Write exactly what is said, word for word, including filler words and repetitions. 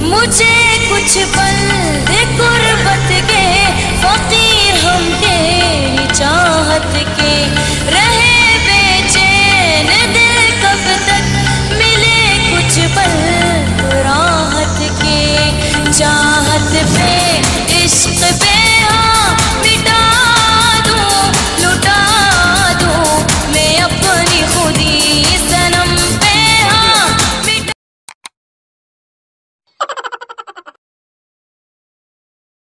मुझे कुछ पल दे गुर्बत के, फकीर हम तेरी चाहत के। रहे बेचैन दिल कब तक, मिले कुछ पल तो राहत के। चाहत पे